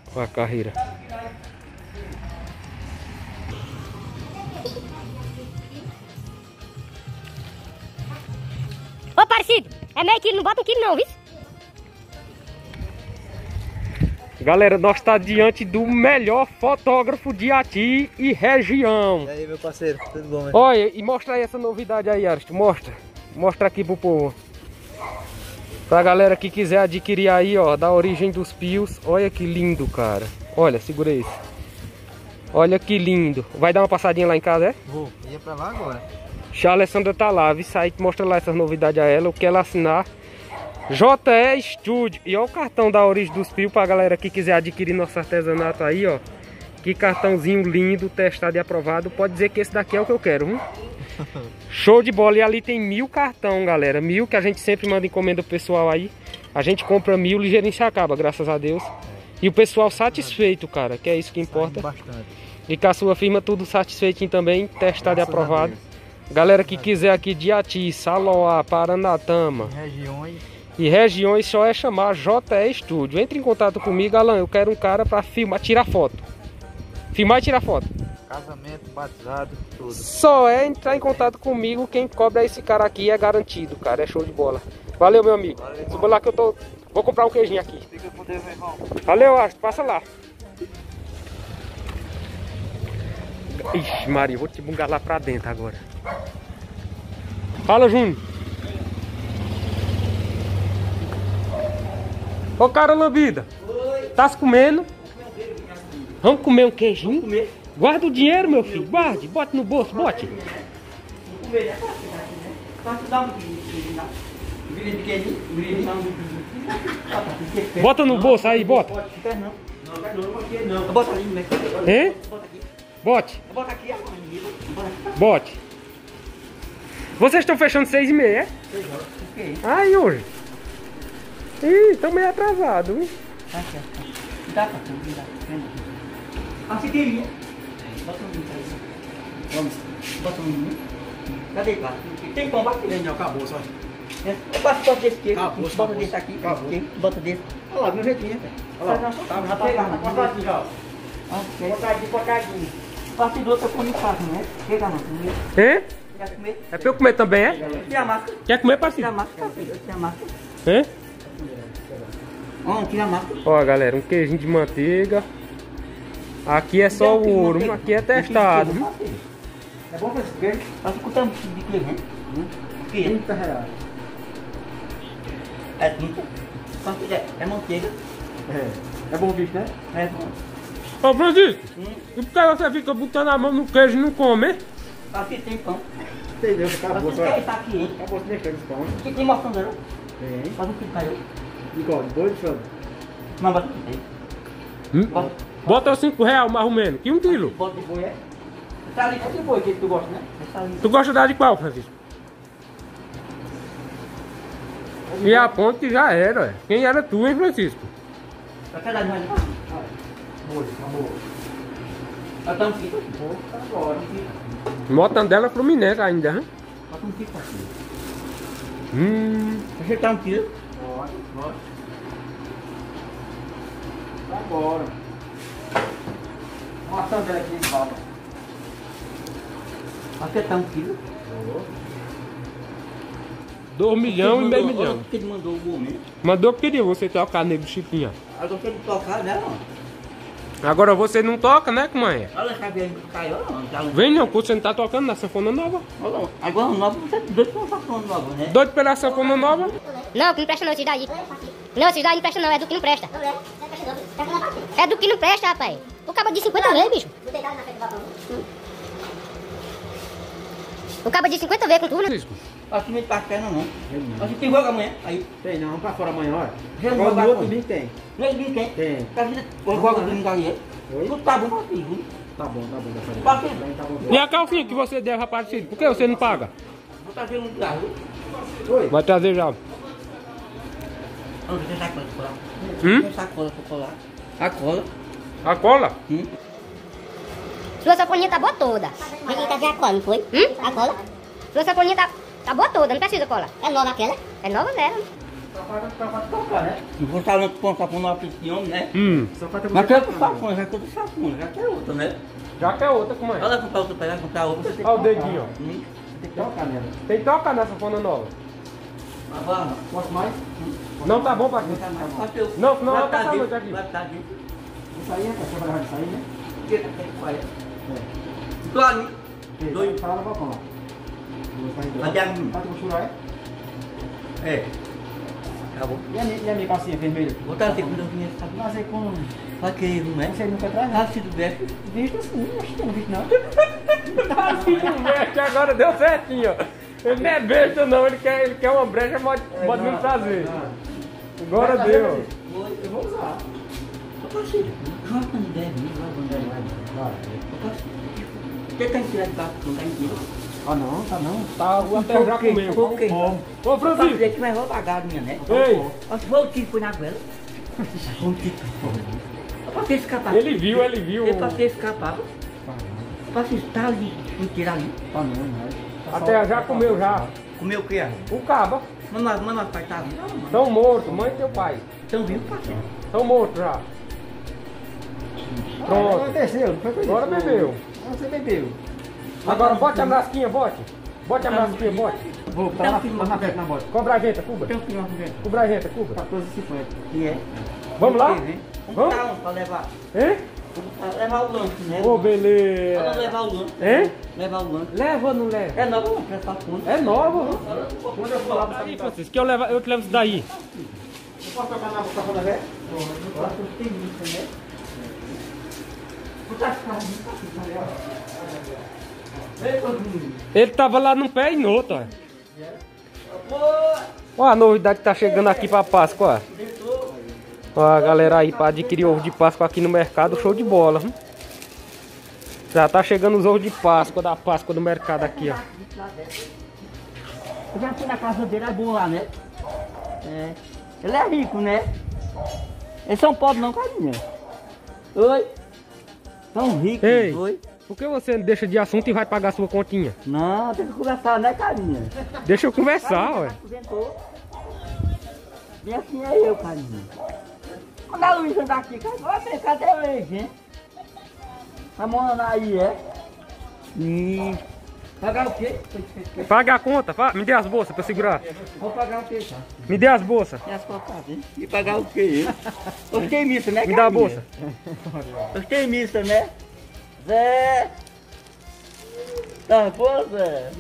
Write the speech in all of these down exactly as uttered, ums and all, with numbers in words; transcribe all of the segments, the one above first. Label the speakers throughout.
Speaker 1: Olha a carreira.
Speaker 2: Ô, parecido, é meio quilo, não bota um quilo não, viu?
Speaker 1: Galera, nós estamos diante do melhor fotógrafo de Ati e região.
Speaker 3: E aí, meu parceiro, tudo bom, né?
Speaker 1: Olha, e mostra aí essa novidade aí, Aristo. Mostra. Mostra aqui pro povo. Pra galera que quiser adquirir aí, ó, da origem dos pios. Olha que lindo, cara. Olha, segura isso. Olha que lindo. Vai dar uma passadinha lá em casa, é?
Speaker 3: Vou, ia pra lá agora.
Speaker 1: A Alessandra tá lá, viu? Aí mostra lá essas novidades a ela, o que ela assinar. J E Studio. E olha o cartão da origem dos pios pra galera que quiser adquirir nosso artesanato aí, ó. Que cartãozinho lindo, testado e aprovado. Pode dizer que esse daqui é o que eu quero, viu? Show de bola. E ali tem mil cartão, galera. Mil que a gente sempre manda encomenda pro pessoal aí. A gente compra mil, ligeirinho se acaba, graças a Deus. E o pessoal satisfeito, cara, que é isso que importa.
Speaker 3: Bastante.
Speaker 1: E com a sua firma tudo satisfeitinho também, testado e aprovado. Galera que quiser aqui de Ati, Saloá, Paranatama
Speaker 3: Regiões.
Speaker 1: e regiões, só é chamar J E Studio. Entre em contato comigo, Alan, eu quero um cara pra filmar, tirar foto. Filmar e tirar foto.
Speaker 3: Casamento, batizado, tudo.
Speaker 1: Só é entrar em contato comigo, quem cobra esse cara aqui é garantido, cara, é show de bola. Valeu, meu amigo.
Speaker 3: Valeu.
Speaker 1: Suba lá que eu tô... Vou comprar um queijinho aqui.
Speaker 3: Fica com Deus, meu irmão.
Speaker 1: Valeu, Astro, passa lá. Ixi, Maria, vou te bungar lá pra dentro agora. Fala, Júnior. Ô, cara lambida.
Speaker 4: Oi.
Speaker 1: Tá se comendo? Vamos comer um queijinho?
Speaker 4: Vamos comer.
Speaker 1: Guarda o dinheiro, meu filho. Guarde. Bote no bolso, bote.
Speaker 4: Vamos comer, né? Só te dar um queijinho, né? Um grito de queijinho. Um grito de queijinho.
Speaker 1: Bota no bolso aí, bota.
Speaker 4: Não quer não. Não quer não, não quer não. Bota ali, né?
Speaker 1: Hein?
Speaker 4: Bota aqui.
Speaker 1: Bote.
Speaker 4: Bota aqui, bota aqui.
Speaker 1: Bote. Vocês estão fechando seis e meia, é?
Speaker 4: Seis horas. O quê?
Speaker 1: Ai, hoje. Ih, estão meio atrasados, viu?
Speaker 4: Tá certo. Dá pra tu, dá. Ah, você queria. Bota um aí. Vamos. Bota um. Cadê, cara? Tem pão aqui?
Speaker 3: Não, acabou, só.
Speaker 4: Eu passo bota desse aqui.
Speaker 3: Acabou,
Speaker 4: Bota
Speaker 3: acabou.
Speaker 4: desse aqui.
Speaker 3: Acabou.
Speaker 4: Aqui, bota desse. Olha lá, meu jeitinho, cara.
Speaker 3: Olha lá. Tá, já tá pegando. Bota aqui já.
Speaker 4: Botadinho, botadinho. Parte do outro eu como fácil, né? Chega não, comer.
Speaker 1: Hein?
Speaker 4: Quer comer?
Speaker 1: É pra eu comer também, é?
Speaker 4: Tira a máscara.
Speaker 1: Quer comer,
Speaker 4: Tira a
Speaker 1: parceiro?
Speaker 4: máscara, filho. Tira a máscara.
Speaker 1: Hein?
Speaker 4: Ó, tira a máscara.
Speaker 1: Ó, galera, um queijinho de manteiga. Aqui é só o ouro, aqui é testado. Viu?
Speaker 4: É bom pra esse queijo? Mas tu custa um quilo de queijo, né? Queijo.
Speaker 3: trinta reais.
Speaker 4: É trinta. Quanto é? É manteiga.
Speaker 3: É. É bom bicho, né?
Speaker 4: É bom.
Speaker 1: Ô, Francisco,
Speaker 4: Hum.
Speaker 1: e por que você fica botando a mão no queijo e não come, hein?
Speaker 4: Aqui tem pão.
Speaker 3: Entendeu? Acabou,
Speaker 4: Mas
Speaker 3: só.
Speaker 4: não quer estar aqui, hein?
Speaker 3: Acabou se mexendo os pão.
Speaker 4: Aqui tem mortandela.
Speaker 3: Tem.
Speaker 4: Faz um quilo caiu.
Speaker 3: Igual, de boi de frango.
Speaker 4: Não, bota aqui tem.
Speaker 1: Hum?
Speaker 4: Bota.
Speaker 1: Bota cinco reais, mais ou menos, que um quilo.
Speaker 4: Bota de boi, é? Essa ali é de boi que tu gosta, né? Essa ali.
Speaker 1: Tu gosta da de qual, Francisco? E a ponte já era, ué. Quem era tu, hein, Francisco?
Speaker 4: Aquela ali mais de boi.
Speaker 3: Boi, acabou.
Speaker 4: Ela tá um quilo.
Speaker 3: Bota agora.
Speaker 4: Um quilo.
Speaker 1: Mortandela Fluminense ainda, hein?
Speaker 4: Bota um quilo aqui.
Speaker 1: Hum.
Speaker 4: Você tá um quilo?
Speaker 3: Bora, bora. Agora.
Speaker 4: Uma sandela aqui de baba. Você tá um quilo?
Speaker 1: Dois milhões e meio milhão.
Speaker 4: Porque ele mandou o homem.
Speaker 1: Mandou que queria você tocar nego Chiquinha.
Speaker 4: Agora você não tocar, né? Não.
Speaker 1: Agora você não toca, né, mãe?
Speaker 4: Olha, cabelo caiu, não. Já não.
Speaker 1: Vem não, que você não tá tocando na sanfona nova.
Speaker 4: Olha, agora o novo, você é doido com uma falando nova, né?
Speaker 1: Doido pela sanfona nova?
Speaker 2: Não, que não presta não, esses daí. Não, esses daí não presta não, é do que não presta. É do que não presta, rapaz. O cabo de cinquenta vezes, bicho. O cabo de cinquenta vezes com tudo, né?
Speaker 1: Francisco.
Speaker 4: Acho que não tá perna, não. Acho que tem jogo amanhã. Aí.
Speaker 3: Tem não, vamos pra fora amanhã, olha.
Speaker 4: Já não
Speaker 3: Agora
Speaker 4: vai
Speaker 3: no outro
Speaker 4: com-
Speaker 3: domingo tem.
Speaker 4: Não é ninguém tem.
Speaker 3: Tem.
Speaker 4: Tá vendo? O jogo do lugar aí.
Speaker 3: Oi?
Speaker 4: Tudo tá bom pra ti, viu?
Speaker 3: Tá bom, tá bom, tá bom.
Speaker 4: Pra quê?
Speaker 3: Tá bom.
Speaker 1: E a calcinha que você deve, Aparecido? Por que você não paga?
Speaker 4: Vou trazer um lugar, viu?
Speaker 3: Oi?
Speaker 1: Vai trazer já.
Speaker 4: Olha, tem sacola pra colar.
Speaker 1: Hum?
Speaker 4: Tem sacola pra colar. A cola.
Speaker 1: A cola?
Speaker 4: Hum?
Speaker 2: Sua sacolinha tá boa toda. Ele tá a cola, não foi? Hum? A cola? Sua sacolinha tá, tá boa toda, não precisa cola. É nova aquela? É nova dela.
Speaker 4: Só falta tocar, né? Não vou estar no ponto com nove de homem, né?
Speaker 1: Hum.
Speaker 3: Só falta
Speaker 4: Mas
Speaker 3: você
Speaker 4: tem outro
Speaker 3: tocar, né?
Speaker 4: sapão, já tem outro sapão, já tem outra, né?
Speaker 1: Já quer outra, como é?
Speaker 4: Olha comprar outra, pegar, comprar outra.
Speaker 3: Você tem que
Speaker 1: Olha o
Speaker 3: tocar.
Speaker 1: dedinho, ó.
Speaker 4: Hum.
Speaker 3: Você tem que tocar nela.
Speaker 1: Tem que tocar nessa fona nova.
Speaker 4: Mas vai,
Speaker 3: Posso mais?
Speaker 1: Não tá bom pra
Speaker 3: Não
Speaker 1: quê?
Speaker 3: tá mais, não.
Speaker 4: Vai ter o-
Speaker 1: Não, senão
Speaker 4: vai
Speaker 1: vai
Speaker 4: tá
Speaker 1: passar a
Speaker 4: dentro,
Speaker 1: noite aqui.
Speaker 4: vai tá dentro.
Speaker 3: Isso aí, rapaz. Você vai levar isso aí, né?
Speaker 4: Que tá querendo qual é?
Speaker 3: É.
Speaker 4: Tô ali.
Speaker 3: Ei,
Speaker 4: Dois.
Speaker 3: Tá lá no balcão, lá. Duas tá indo.
Speaker 4: Vai ter ali.
Speaker 3: Vai ter costurar, é?
Speaker 4: É. Tá bom.
Speaker 3: E a minha, e a minha calcinha vermelha?
Speaker 4: Vou trazer com dois dinheiros, sabe?
Speaker 3: Mas é com...
Speaker 4: Pra que, não é?
Speaker 3: Você nunca traz, né?
Speaker 4: Ah, se tu veste.
Speaker 3: Visto assim, acho que eu não visto não.
Speaker 1: Tá assim no veste, agora deu certinho, ó. Ele não é besta não, ele quer, ele quer uma brecha, pode, pode me trazer. Agora
Speaker 3: Vai
Speaker 1: deu.
Speaker 3: trazer,
Speaker 4: Foi.
Speaker 3: Eu vou usar.
Speaker 4: Ô, parceiro, joga quando der, não joga quando der mais.
Speaker 3: Vai.
Speaker 4: Ô, parceiro, você tá em tirar de baixo, não tá em tiro?
Speaker 3: Ah não, tá não.
Speaker 1: Tá, o hotel já comeu.
Speaker 4: Por quê?
Speaker 1: Ô,
Speaker 4: Ô,
Speaker 1: Francisco.
Speaker 4: parceiro, que vai roubar a minha, né?
Speaker 1: Ei,
Speaker 4: Ó, se for o tiro, foi na goela. Foi um tiro, porra. Ô, parceiro, escapar.
Speaker 1: ele viu, ele viu.
Speaker 4: Ele parceiro escapar. Ô, parceiro, tá ali, um tiro ali.
Speaker 3: Tá não, não. Tá
Speaker 1: Até
Speaker 3: só-
Speaker 1: já comeu já.
Speaker 4: Comeu o que é?
Speaker 1: O caba.
Speaker 4: Mano, mano, pai tá ali. Não, mano.
Speaker 1: Estão mortos, mãe e teu pai.
Speaker 4: Então viu, parceiro?
Speaker 1: Estão mortos já.
Speaker 3: Ah,
Speaker 1: Pronto.
Speaker 3: aconteceu, não foi coisa.
Speaker 1: Agora bebeu.
Speaker 3: Você bebeu.
Speaker 1: Agora bote a brasquinha, bote. Bote a brasquinha, bote.
Speaker 3: Vou, tá lá, lá na frente, na bota.
Speaker 1: Cobra a gente, Cuba.
Speaker 4: Tem um filho aqui.
Speaker 1: Cobra a gente, Cuba.
Speaker 3: quatorze e cinquenta.
Speaker 4: Que é?
Speaker 1: Vamos lá?
Speaker 4: Vamos
Speaker 1: Vamos?
Speaker 4: dar um pra levar.
Speaker 1: Hein?
Speaker 4: Pra levar o lanche, né?
Speaker 1: Ô,
Speaker 4: Pra
Speaker 1: beleza.
Speaker 4: levar o lanche.
Speaker 1: Hein?
Speaker 4: Levar o lanche.
Speaker 1: Leva ou não leva?
Speaker 4: É nova, não, presta conta.
Speaker 1: É nova, viu?
Speaker 3: Quando eu for lá pra
Speaker 1: Aí, Francisco, que eu, levo, eu te levo isso daí.
Speaker 3: eu posso tocar na boca da velha?
Speaker 4: Agora tu tem isso, né? Tu tá ficando, tá ficando, ó. Vem, Toninho.
Speaker 1: Ele tava lá num pé e no outro, ó.
Speaker 4: Pô,
Speaker 1: Ó a novidade que tá chegando aqui pra Páscoa, ó. Ó a galera aí pra adquirir ovo de Páscoa aqui no mercado, show de bola, viu? Já tá chegando os ovos de Páscoa, da Páscoa do mercado aqui, ó.
Speaker 4: eu já fui na casa dele, é bom lá, né? É. Ele é rico, né? Eles são pobres não, carinha. Oi. São ricos,
Speaker 1: Ei.
Speaker 4: oi.
Speaker 1: Por que você deixa de assunto e vai pagar sua continha?
Speaker 4: Não, tem que conversar, né, carinha?
Speaker 1: Deixa eu conversar, ué.
Speaker 4: Aposentou. E assim é eu, carinha. Quando a Luísa tá aqui, cara, vai ver, cadê o ex, hein? Tá morando aí, é? Ih. Pagar o quê?
Speaker 1: Paga a conta, pa- me dê as bolsas pra eu segurar.
Speaker 4: Vou pagar o quê, tá?
Speaker 1: Me dê as bolsas.
Speaker 4: E as cotadas, hein? E pagar o quê, hein? Gostei missa, né,
Speaker 1: Me dá a
Speaker 4: carinha?
Speaker 1: bolsa.
Speaker 4: Gostei missa, né? Zé! Tá bom, Zé?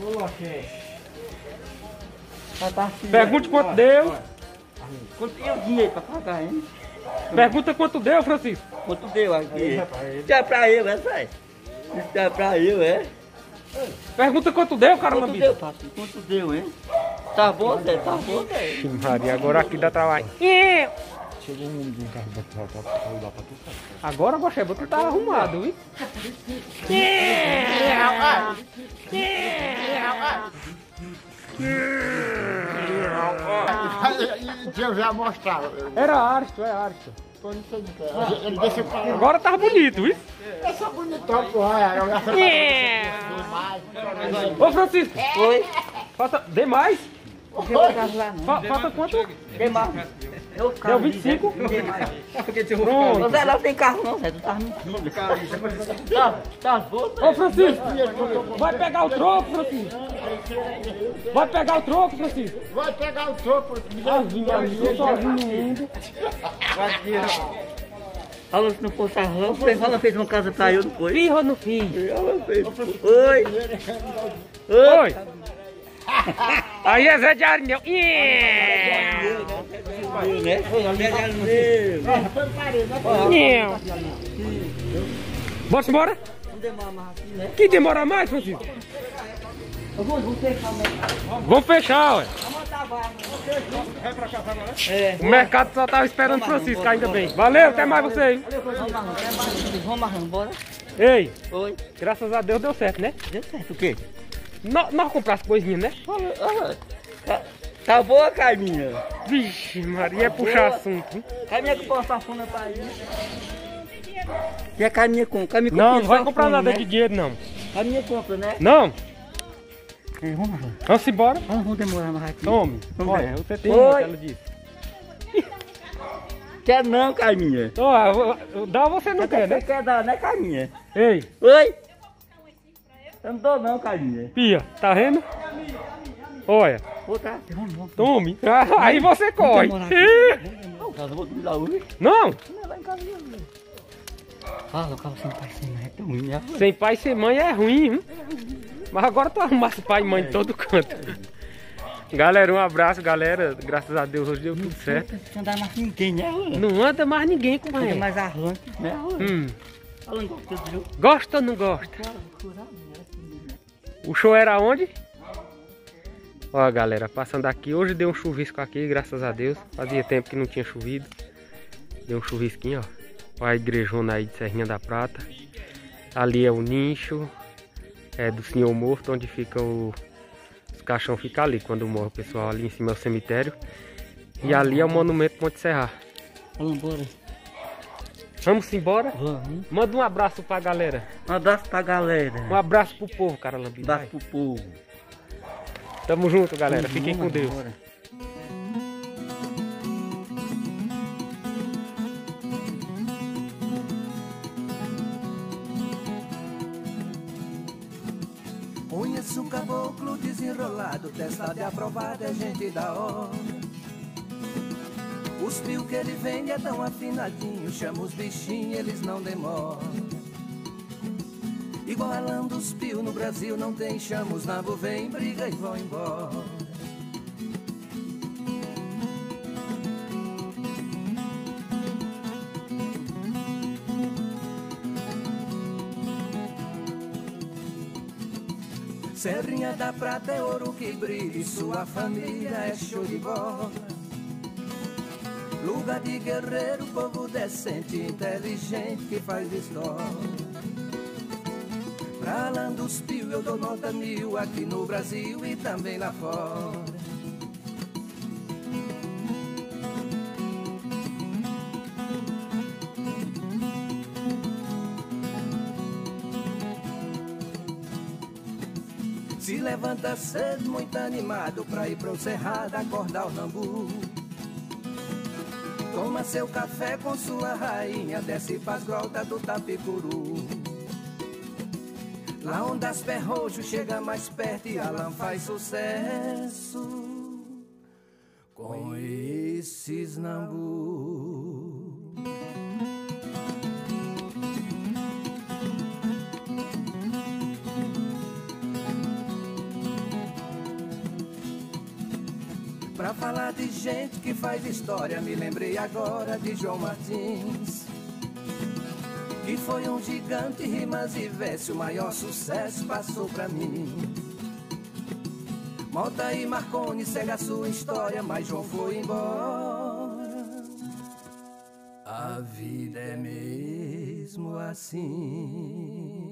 Speaker 4: Tá partindo.
Speaker 1: Pergunte quanto deu.
Speaker 4: Quanto tem o dinheiro pra pagar, hein?
Speaker 1: Pergunta quanto deu, Francisco.
Speaker 4: Quanto deu aqui? Isso é pra eu, é, Zé? Isso é pra eu, é?
Speaker 1: Pergunta quanto deu, cara,
Speaker 4: Quanto
Speaker 1: lambida.
Speaker 4: deu, parceiro? Quanto deu, hein? Tá bom, Zé? Tá bom, Zé?
Speaker 1: Ixi, Maria, agora aqui dá trabalho.
Speaker 3: Chegou um de um carro pra lá pra tu.
Speaker 1: Agora, Bocheba, tu tá arrumado, viu?
Speaker 5: E eu já mostrava.
Speaker 1: Era Aristo, é Aristo.
Speaker 5: Pô, não sei do que. Ele desceu pra lá.
Speaker 1: Agora tava bonito, viu?
Speaker 5: Eu sou bonitão, porra. Eu já sei.
Speaker 1: Ô, Francisco,
Speaker 4: Oi?
Speaker 1: falta... Dê mais?
Speaker 4: Não tem mais casa lá, não.
Speaker 1: Fa- falta quanto?
Speaker 4: Tem mais. Eu
Speaker 1: Deu vinte e cinco?
Speaker 4: Tem mais.
Speaker 1: Pronto.
Speaker 4: Ô, Zé, lá não tem carro não, Zé. Tu tá mentindo. Tá, tá bom, Zé?
Speaker 1: Ô, Francisco, vai pegar o troco, Francisco. Vai pegar o troco, Francisco.
Speaker 5: Vai pegar o topo.
Speaker 1: Ave Maria, sozinho no mundo.
Speaker 4: Falou se não fosse a rã, ela fez uma casa pra eu, não foi?
Speaker 1: Fiz ou não fiz?
Speaker 4: Ela fez. Oi. Oi.
Speaker 1: Oi. Aí é Zé de Arinel. Yeah.
Speaker 4: Né?
Speaker 1: Yeah. Bora embora?
Speaker 4: Não demora mais aqui, né?
Speaker 1: Que demora mais, Francisco?
Speaker 4: Eu vou, vou fechar o mercado.
Speaker 1: Vamos fechar, ué.
Speaker 4: Vamos botar a barra. É.
Speaker 1: O mercado só tava esperando o Francisco, ainda bem. Valeu, até mais você, hein?
Speaker 4: Vamos marrando, vamos marrando, bora.
Speaker 1: Ei,
Speaker 4: Oi.
Speaker 1: graças a Deus deu certo, né?
Speaker 4: Deu certo o quê?
Speaker 1: Nós, nós compramos as coisinhas, né?
Speaker 4: Tá, tá boa, Carminha?
Speaker 1: Vixe, Maria, é puxar assunto. hein?
Speaker 4: Carminha que põe a funda pra ir. E a Carminha compra? Carminha
Speaker 1: Não,
Speaker 4: compra
Speaker 1: não vai
Speaker 4: só
Speaker 1: comprar
Speaker 4: fundo,
Speaker 1: nada
Speaker 4: né?
Speaker 1: de dinheiro, não.
Speaker 4: Carminha compra, né?
Speaker 1: Não?
Speaker 4: É, vamos lá.
Speaker 1: Vamos embora?
Speaker 4: Vamos, vamos demorar mais aqui.
Speaker 1: Tome.
Speaker 4: Vamos
Speaker 1: Olha,
Speaker 4: ver.
Speaker 1: você tem
Speaker 4: Oi.
Speaker 1: uma, ela disse.
Speaker 4: Quer não, Carminha?
Speaker 1: Ó, dá ou você não quer, né?
Speaker 4: Você quer dar, né, Carminha?
Speaker 1: Ei,
Speaker 4: Oi? Eu não dou não, Carminha.
Speaker 1: Pia, tá vendo? Olha,
Speaker 4: Vou tá. Vamos, vamos.
Speaker 1: tome. Ah, aí você corre.
Speaker 4: Vamos Não, cara, eu vou dormir lá hoje.
Speaker 1: Não,
Speaker 4: Não, lá em casa mesmo. Fala, o cara sem pai sem mãe é tão ruim, né?
Speaker 1: sem pai e sem mãe é ruim, hein? Mas agora tu arrumasse pai e mãe em todo canto. Galera, um abraço, galera. Graças a Deus hoje deu tudo certo.
Speaker 4: Não dá mais ninguém, né, Alan?
Speaker 1: Não anda mais ninguém com
Speaker 4: Não
Speaker 1: ele.
Speaker 4: mais arranque, né, Alan?
Speaker 1: Hum,
Speaker 4: Alan gosta de jogo.
Speaker 1: gosta ou não gosta? O show era onde? Ó, galera, passando aqui. Hoje deu um chuvisco aqui, graças a Deus. Fazia tempo que não tinha chovido. Deu um chuvisquinho, ó. Ó a igrejona aí de Serrinha da Prata. Ali é o nicho é, do Senhor Morto, onde fica o... Os caixão ficam ali, quando morre o pessoal. Ali em cima é o cemitério. E ali é o monumento Monte Serra.
Speaker 4: Vamos embora.
Speaker 1: Vamos embora?
Speaker 4: Vamos.
Speaker 1: Manda um abraço pra galera.
Speaker 4: Um abraço pra galera.
Speaker 1: Um abraço pro povo, cara lambido.
Speaker 4: Um abraço pro povo.
Speaker 1: Tamo junto, galera.
Speaker 4: Vamos,
Speaker 1: Fiquem com
Speaker 4: vamos
Speaker 1: Deus.
Speaker 4: embora.
Speaker 6: Conheço um caboclo desenrolado, testado e aprovado, é gente da hora. Os pios que ele vende é tão afinadinho, chama os bichinhos, eles não demoram. Igual a lã dos pios no Brasil não tem, chama os nabos, vem, briga e vão embora. Serrinha da Prata é ouro que brilha e sua família é show de bola. Lugar de guerreiro, povo decente, inteligente que faz história. Pra lá dos pios eu dou nota mil aqui no Brasil e também lá fora. Se levanta cedo, muito animado, pra ir pro cerrado acordar o nambu. Toma seu café com sua rainha, desce pras grotas do Tapicuru. Lá onde as pés roxos chega mais perto e a lã faz sucesso com esses nambu. Pra falar de gente que faz história, me lembrei agora de João Martins, que foi um gigante, rimas e verso, o maior sucesso passou pra mim. Mota e Marconi segue a sua história, mas João foi embora. A vida é mesmo assim.